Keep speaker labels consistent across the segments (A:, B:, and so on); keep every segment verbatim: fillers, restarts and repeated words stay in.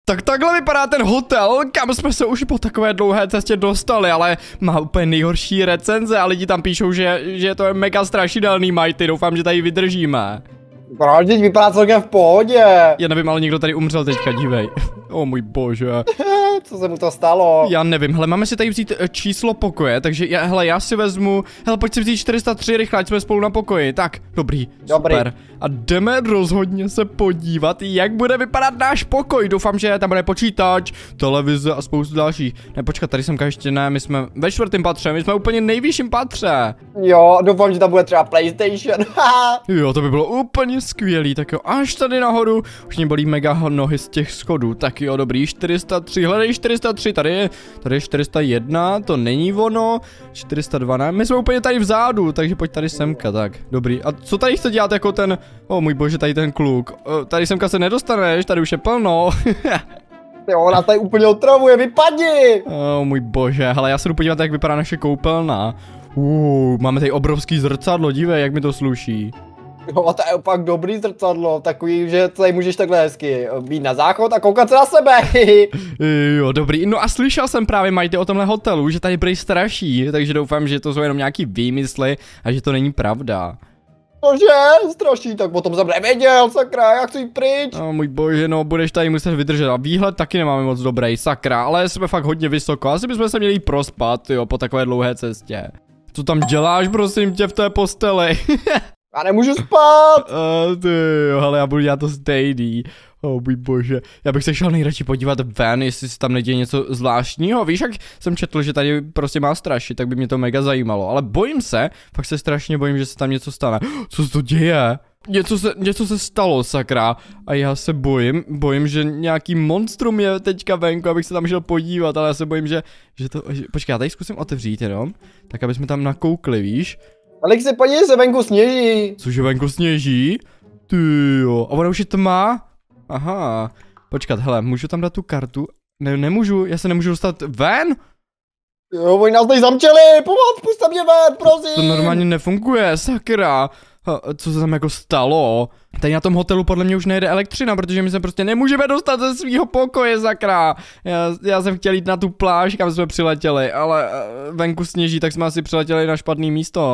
A: Tak takhle vypadá ten hotel, kam jsme se už po takové dlouhé cestě dostali, ale má úplně nejhorší recenze a lidi tam píšou, že, že to je mega strašidelný, Mighty, doufám, že tady vydržíme.
B: Proč, teď vypadá celkem v pohodě.
A: Já nevím, ale někdo tady umřel teďka, dívej. O můj bože.
B: Co se mu to stalo?
A: Já nevím, hele, máme si tady vzít číslo pokoje, takže já, hele, já si vezmu, hele, pojď si vzít čtyři sta tři rychle, ať jsme spolu na pokoji, tak, dobrý,
B: Dobrý.
A: super. A jdeme rozhodně se podívat, jak bude vypadat náš pokoj, doufám, že tam bude počítač, televize a spoustu dalších. Ne, počkat, tady semka ještě ne, my jsme ve čtvrtém patře, my jsme úplně nejvyšším patře.
B: Jo, doufám, že tam bude třeba PlayStation.
A: Jo, to by bylo úplně skvělý, tak jo, až tady nahoru, už mě bolí mega nohy z těch schodů, tak jo, dobrý, čtyři sta tři, hledej čtyři sta tři, tady je, tady je čtyři sta jedna, to není ono, čtyři sta dva, ne, my jsme úplně tady vzadu, takže pojď tady semka, tak, dobrý, a co tady chce dělat jako ten, o můj bože, tady ten kluk, o, tady semka se nedostaneš, tady už je plno.
B: Jo, ona tady úplně otravuje, vypadni!
A: O můj bože, hele, já se jdu podívat, jak vypadá naše koupelna. Uh, máme tady obrovský zrcadlo, dívej, jak mi to sluší.
B: Jo, to je opak dobrý zrcadlo, takový, že tady můžeš takhle hezky být na záchod a koukat se na sebe.
A: Jo, dobrý, no a slyšel jsem právě, Mighty, o tomhle hotelu, že tady prý straší, takže doufám, že to jsou jenom nějaký výmysly a že to není pravda.
B: Cože? Straší, tak potom jsem nevěděl, sakra, já chci jít pryč.
A: No můj bože, no budeš tady muset vydržet a výhled taky nemáme moc dobrý, sakra, ale jsme fakt hodně vysoko, asi bychom se měli prospat, jo, po takové dlouhé cestě. Co tam děláš, prosím tě, v té posteli?
B: Já nemůžu spát.
A: Uh, ty jo, ale já budu dělat to stejný. Oh můj bože, já bych se šel nejradši podívat ven, jestli se tam neděje něco zvláštního, víš, jak jsem četl, že tady prostě má strašit, tak by mě to mega zajímalo, ale bojím se, fakt se strašně bojím, že se tam něco stane. Co se to děje? Něco se, něco se stalo, sakra, a já se bojím, bojím, že nějaký monstrum je teďka venku, abych se tam šel podívat, ale já se bojím, že, že to, že, počkej, já tady zkusím otevřít jenom, tak aby jsme tam nakoukli, víš.
B: Alex, se podívej, se venku sněží.
A: Cože venku sněží? Ty jo, a ona už je tma? Aha, počkat, hele, můžu tam dát tu kartu? Ne, nemůžu, já se nemůžu dostat ven?
B: Jo, oni nás tady zamčeli, pomoc, puste mě ven, prosím.
A: To normálně nefunguje, sakra. Ha, co se tam jako stalo? Tady na tom hotelu podle mě už nejde elektřina, protože my se prostě nemůžeme dostat ze svého pokoje, sakra. Já, já jsem chtěl jít na tu pláž, kam jsme přiletěli, ale venku sněží, tak jsme asi přiletěli na špatné místo.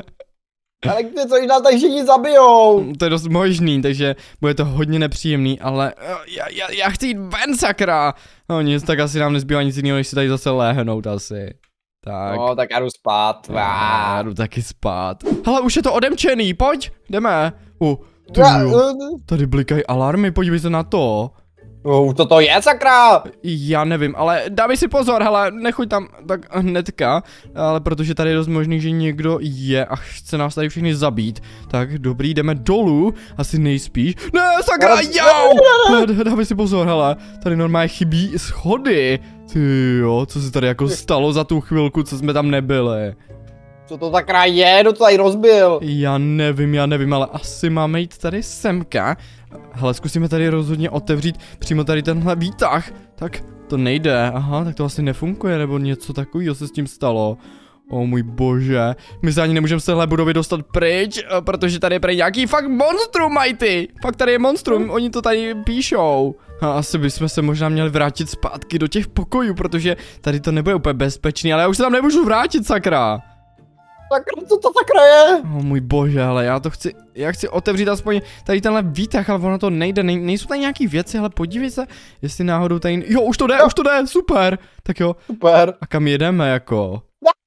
B: Ale ty, co jich nás tady všichni zabijou?
A: To je dost možný, takže bude to hodně nepříjemný, ale já, já, já chci jít ven, sakra. No nic, tak asi nám nezbývá nic jiného, než si tady zase léhnout asi. Tak.
B: No, tak já jdu spát.
A: Já, já jdu taky spát. Hele, už je to odemčený, pojď, jdeme. Uh, ty jo, tady blikají alarmy, podívej se na to.
B: Uh, co to je, sakra?
A: Já nevím, ale dávej si pozor, hele, nechoď tam tak hnedka, ale protože tady je dost možný, že někdo je a chce nás tady všechny zabít. Tak dobrý, jdeme dolů, asi nejspíš. Ne, sakra, jau! Dávej si pozor, hele, tady normálně chybí schody. Ty jo, co se tady jako stalo za tu chvilku, co jsme tam nebyli?
B: Co to sakra je, kdo to tady rozbil?
A: Já nevím, já nevím, ale asi máme jít tady semka. Hele, zkusíme tady rozhodně otevřít přímo tady tenhle výtah. Tak to nejde, aha, tak to asi nefunguje, nebo něco takového se s tím stalo. O můj bože, my se ani nemůžeme z téhle budovy dostat pryč, protože tady je prý nějaký fakt monstrum, Mighty. Fakt tady je monstrum, oni to tady píšou. A asi bychom se možná měli vrátit zpátky do těch pokojů, protože tady to nebude úplně bezpečný, ale já už se tam nemůžu vrátit, sakra.
B: Sakra, co to sakra je?
A: O můj bože, ale já to chci, já chci otevřít aspoň tady tenhle výtah, ale ono to nejde, nej, nejsou tady nějaký věci, ale podívej se, jestli náhodou tady, jo, už to jde, už to jde, super, tak jo.
B: Super.
A: A kam jedeme, jako?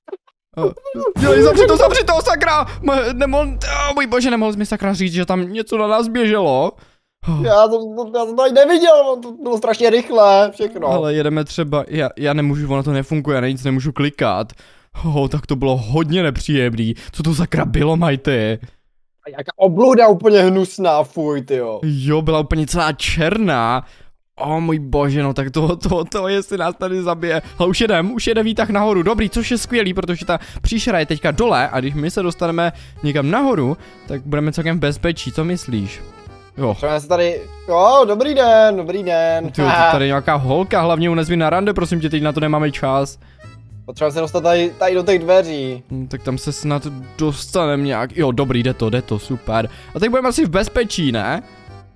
A: Dělej, zavři to, zavři to, sakra, nemohl, oh, můj bože, nemohl jsi mi sakra říct, že tam něco na nás běželo.
B: Oh. Já, to, to, já jsem to ani neviděl, to bylo strašně rychle, všechno.
A: Ale jedeme třeba, já, já nemůžu, ono to nefunguje, já na nic nemůžu klikat. Oh, tak to bylo hodně nepříjemný. Co to sakra bylo, Mighty?
B: A jaká obluda úplně hnusná, fuj, tyjo.
A: Jo, byla úplně celá černá. O oh, můj bože, no tak to, to, to, jestli nás tady zabije. Ale už jedem, už jede výtah nahoru, dobrý, což je skvělý, protože ta příšera je teďka dole a když my se dostaneme někam nahoru, tak budeme celkem v bezpečí, co myslíš? Jo.
B: Třeba se tady, jo, dobrý den, dobrý den.
A: Tyjo, tady je nějaká holka, hlavně u nezví na rande, prosím tě, teď na to nemáme čas.
B: Potřeba se dostat tady, tady do těch dveří.
A: Hmm, tak tam se snad dostaneme nějak, jo, dobrý, jde to, jde to, super. A teď budeme asi v bezpečí, ne?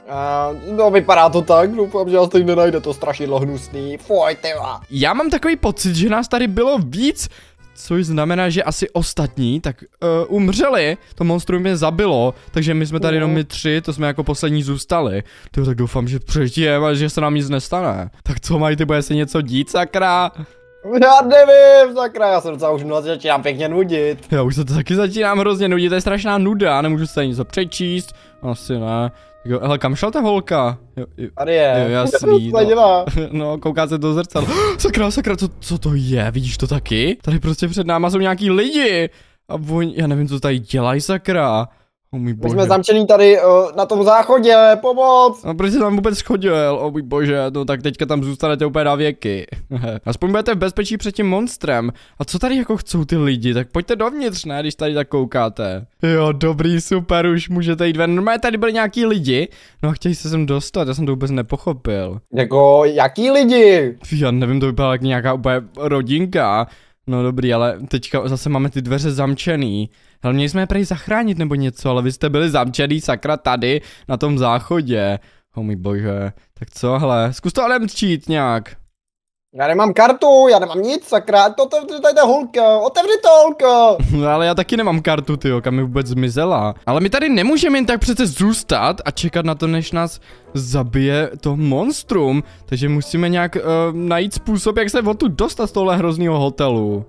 B: Uh, no vypadá to tak, doufám, že vás tady nenajde to strašidlo hnusný. Fuj, tyva.
A: Já mám takový pocit, že nás tady bylo víc, což znamená, že asi ostatní tak uh, umřeli, to monstrum mě zabilo, takže my jsme tady jenom my tři, to jsme jako poslední zůstali. Tyjo, tak doufám, že přežijeme, že se nám nic nestane. Tak co mají, ty bude se něco dít, sakra?
B: Já nevím, sakra, já se docela už začínám pěkně nudit.
A: Já už se to taky začínám hrozně nudit, to je strašná nuda, nemůžu se něco přečíst, asi ne. Jo, hele, kam šla ta holka? Jo, jo,
B: tady je.
A: Jo, jasný,
B: co dělá?
A: No, kouká se do zrcadla. Sakra, sakra, co, co to je? Vidíš to taky? Tady prostě před náma jsou nějaký lidi. A oni, já nevím, co tady dělají, sakra. O můj bože.
B: My jsme zamčený tady uh, na tom záchodě, pomoc!
A: A proč jsi tam vůbec chodil? O můj bože, no tak teďka tam zůstanete úplně na věky. Aspoň budete v bezpečí před tím monstrem. A co tady jako chcou ty lidi? Tak pojďte dovnitř, ne, když tady tak koukáte. Jo, dobrý, super, už můžete jít ven. Normálně tady byli nějaký lidi, no a chtějí se sem dostat, já jsem to vůbec nepochopil.
B: Jako, jaký lidi?
A: Já nevím, to vypadá jak nějaká úplně rodinka. No dobrý, ale teďka zase máme ty dveře zamčený. Ale měli jsme je prej zachránit nebo něco, ale vy jste byli zamčený, sakra, tady, na tom záchodě. O můj bože. Tak co, hele, zkus to ale mčít nějak.
B: Já nemám kartu, já nemám nic, sakra, to otevři tady ta holka, otevři to holka.
A: No ale já taky nemám kartu, tyjo, kam mi vůbec zmizela. Ale my tady nemůžeme jen tak přece zůstat a čekat na to, než nás zabije to monstrum. Takže musíme nějak uh, najít způsob, jak se odtud dostat z tohle hroznýho hotelu.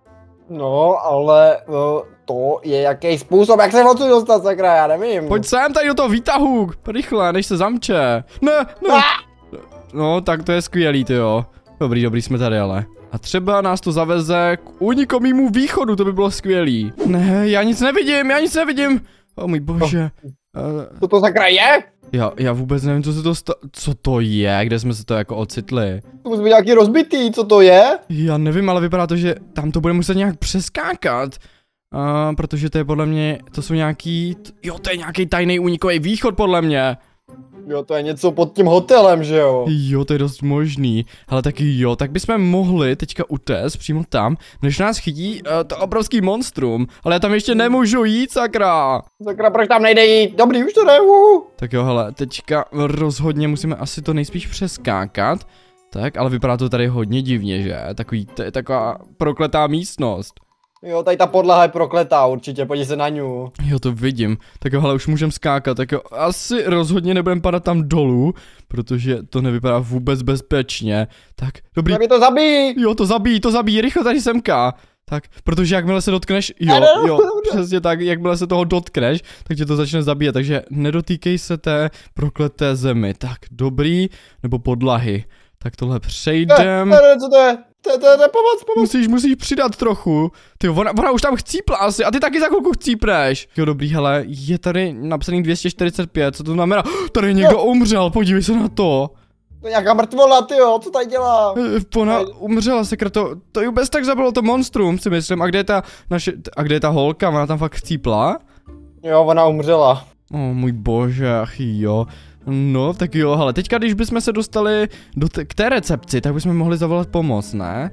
B: No, ale uh, to je jaký způsob, jak se odsud dostat, sakra, já nevím.
A: Pojď sem tady do toho výtahu, rychle, než se zamče. Ne, ne. Ah! No, tak to je skvělý, tyjo. Dobrý, dobrý, jsme tady ale. A třeba nás to zaveze k unikomýmu východu, to by bylo skvělý. Ne, já nic nevidím, já nic nevidím. O můj bože.
B: Co to sakra je?
A: Já, já vůbec nevím, co se to sta... Co to je, kde jsme se to jako ocitli.
B: To musí být nějaký rozbitý, co to je?
A: Já nevím, ale vypadá to, že tam to bude muset nějak přeskákat. Uh, protože to je podle mě, to jsou nějaký, jo, to je nějaký tajný únikový východ podle mě.
B: Jo, to je něco pod tím hotelem, že jo?
A: Jo, to je dost možný. Ale taky jo, tak bychom mohli teďka utéct přímo tam, než nás chytí uh, to obrovský monstrum. Ale já tam ještě nemůžu jít, sakra.
B: Sakra, proč tam nejde jít? Dobrý, už to jdu.
A: Tak jo, hele, teďka rozhodně musíme asi to nejspíš přeskákat. Tak, ale vypadá to tady hodně divně, že? Takový, to je taková prokletá místnost.
B: Jo, tady ta podlaha je prokletá určitě, podívej se na ňu.
A: Jo, to vidím. Tak jo, hele, už můžeme skákat, tak jo, asi rozhodně nebudeme padat tam dolů, protože to nevypadá vůbec bezpečně. Tak, dobrý.
B: Tak mi to zabíjí.
A: Jo, to zabíjí, to zabíjí, rychle tady semka. Tak, protože jakmile se dotkneš, jo, jo, přesně tak, jakmile se toho dotkneš, tak tě to začne zabíjet, takže nedotýkej se té prokleté zemi. Tak, dobrý, nebo podlahy. Tak tohle přejdem.
B: Ne, ne, co to je? To je, to je, to je pomoc, pomoc.
A: Musíš, musíš přidat trochu. Ty, ona, ona už tam chcípla asi a ty taky za chvilku chcípneš. Jo, dobrý, hele, je tady napsaný dvě stě čtyřicet pět, co to znamená? Tady někdo no. umřel, podívej se na to.
B: To je nějaká mrtvola, tyjo, co tady dělá?
A: Ona umřela, sekra, to, to ju bez tak zabilo to monstrum, si myslím. A kde je ta naše, a kde je ta holka, ona tam fakt chcípla?
B: Jo, ona umřela.
A: O můj bože, ach jo. No, tak jo, hele, teďka když bychom se dostali do t k té recepci, tak bychom mohli zavolat pomoc, ne?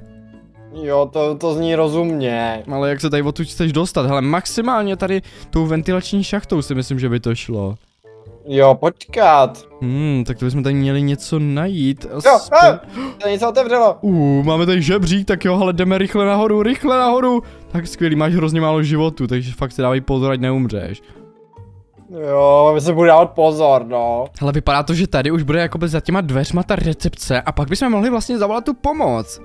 B: Jo, to, to zní rozumně.
A: Ale jak se tady odtud chceš dostat? Hele, maximálně tady tou ventilační šachtou si myslím, že by to šlo.
B: Jo, počkat.
A: Hmm, tak to bychom tady měli něco najít.
B: Jo, ah, to něco otevřelo.
A: Uh, máme tady žebřík, tak jo, ale jdeme rychle nahoru, rychle nahoru. Tak skvělý, máš hrozně málo životu, takže fakt si dávej pozor, ať neumřeš.
B: Jo, my se bude dávat pozor, no.
A: Hele, vypadá to, že tady už bude jakoby za těma dveřma ta recepce a pak bychom mohli vlastně zavolat tu pomoc.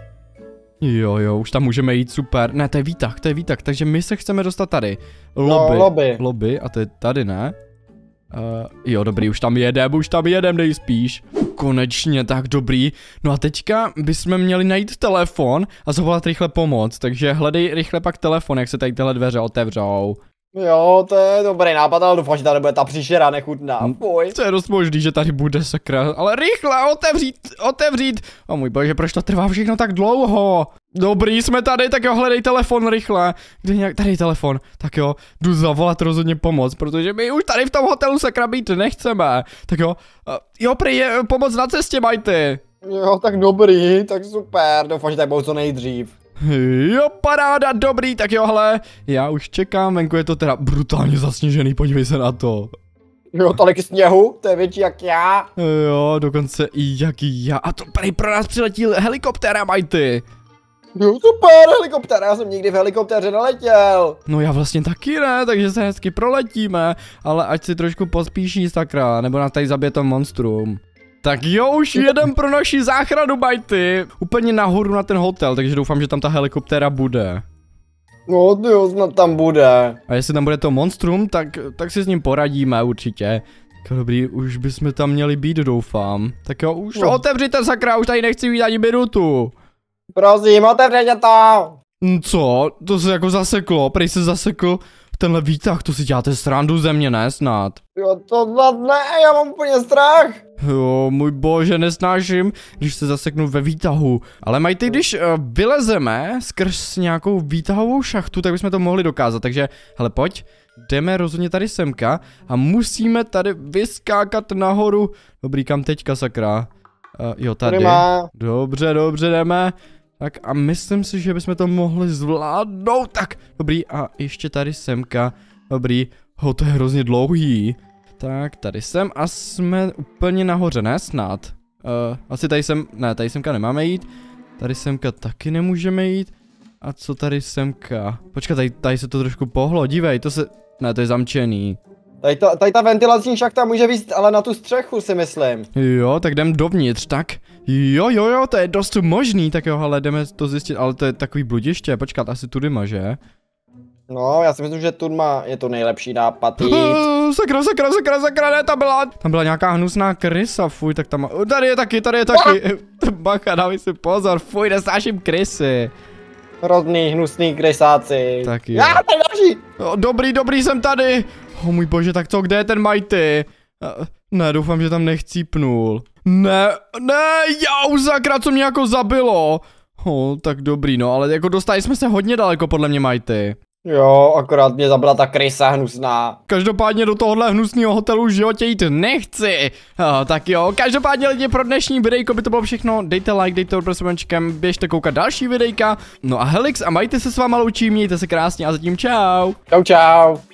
A: Jo, jo, už tam můžeme jít, super. Ne, to je výtah, to je výtah, takže my se chceme dostat tady. Lobby.
B: No, lobby.
A: Lobby, a to je tady, ne? Uh, jo, dobrý, už tam jedem, už tam jedem, nejspíš. Konečně, tak dobrý. No a teďka bychom měli najít telefon a zavolat rychle pomoc, takže hledej rychle pak telefon, jak se tady tyhle dveře otevřou.
B: Jo, to je dobrý nápad, ale doufám, že tady bude ta příšera nechutná. Fuj.
A: To je dost možný, že tady bude, sakra, ale rychle, otevřít, otevřít. O můj bože, proč to trvá všechno tak dlouho? Dobrý, jsme tady, tak jo, hledej telefon rychle. Kde nějak, tady je telefon, tak jo, jdu zavolat rozhodně pomoc, protože my už tady v tom hotelu, sakra, být nechceme. Tak jo, uh, jo, prý je pomoc na cestě, majty.
B: Jo, tak dobrý, tak super, doufám, že tady budou co nejdřív.
A: Jo, paráda, dobrý, tak jo, hele, já už čekám, venku je to teda brutálně zasněžený, podívej se na to.
B: Jo, tolik sněhu, to je větší jak já.
A: Jo, dokonce i jak já. A to tady pro nás přiletí helikoptéra, Mighty.
B: Jo, super, helikoptér, já jsem nikdy v helikoptéře neletěl.
A: No já vlastně taky ne, takže se hezky proletíme, ale ať si trošku pospíší, sakra, nebo nás tady zabije to monstrum. Tak jo, už jedem pro naši záchranu, Mighty. Úplně nahoru na ten hotel, takže doufám, že tam ta helikoptéra bude.
B: No, jo, snad tam bude.
A: A jestli tam bude to monstrum, tak, tak si s ním poradíme určitě. Tak dobrý, už bychom tam měli být, doufám. Tak jo, už to
B: no.
A: otevřite, sakra, už tady nechci být ani minutu.
B: Prosím, otevřete to.
A: Co? To se jako zaseklo, prej se zasekl tenhle výtah, to si děláte srandu ze mě, ne snad?
B: Jo, to snad ne, já mám úplně strach.
A: Jo, můj bože, nesnáším, když se zaseknu ve výtahu. Ale Mighty, když uh, vylezeme skrz nějakou výtahovou šachtu, tak bychom to mohli dokázat, takže, hele, pojď. Jdeme rozhodně tady semka a musíme tady vyskákat nahoru. Dobrý, kam teďka, sakra? Uh, jo, tady.
B: Prima.
A: Dobře, dobře, jdeme. Tak a myslím si, že bychom to mohli zvládnout. Tak, dobrý, a ještě tady semka. Dobrý, ho, to je hrozně dlouhý. Tak, tady jsem a jsme úplně nahoře, ne snad? Uh, asi tady sem, ne, tady semka nemáme jít. Tady semka taky nemůžeme jít. A co tady semka? Počkat, tady, tady se to trošku pohlo, dívej, to se, ne, to je zamčený.
B: Tady, to, tady ta ventilační šachta může víc, ale na tu střechu si myslím.
A: Jo, tak jdem dovnitř, tak. Jo, jo, jo, to je dost možný, tak jo, ale jdeme to zjistit, ale to je takový bludiště, počkat, asi tudy má, že?
B: No, já si myslím, že Turma je to nejlepší nápad jít.
A: Uh, sakra, sakra, sakra, sakra, ne, tam byla, tam byla nějaká hnusná krysa, fuj, tak tam, uh, tady je taky, tady je taky, bacha, dávej si pozor, fuj, nesnáším krysy.
B: Hrozný, hnusný krysáci.
A: Tak jo.
B: Já, tady další.
A: Oh, dobrý, dobrý, jsem tady. Oh můj bože, tak co, kde je ten Mighty? Uh, ne, doufám, že tam nechcípnul. Ne, ne, jau, sakra, co mě jako zabilo. Oh, tak dobrý, no, ale jako dostali jsme se hodně daleko, podle mě, Mighty.
B: Jo, akorát mě zabila ta krysa hnusná.
A: Každopádně do tohohle hnusného hotelu v životě jít nechci. Oh, tak jo, každopádně lidi, pro dnešní videjko by to bylo všechno. Dejte like, dejte odběr s mečkem, běžte koukat další videjka. No a Helix a Mighty se s váma loučí, mějte se krásně a zatím čau.
B: Čau, čau.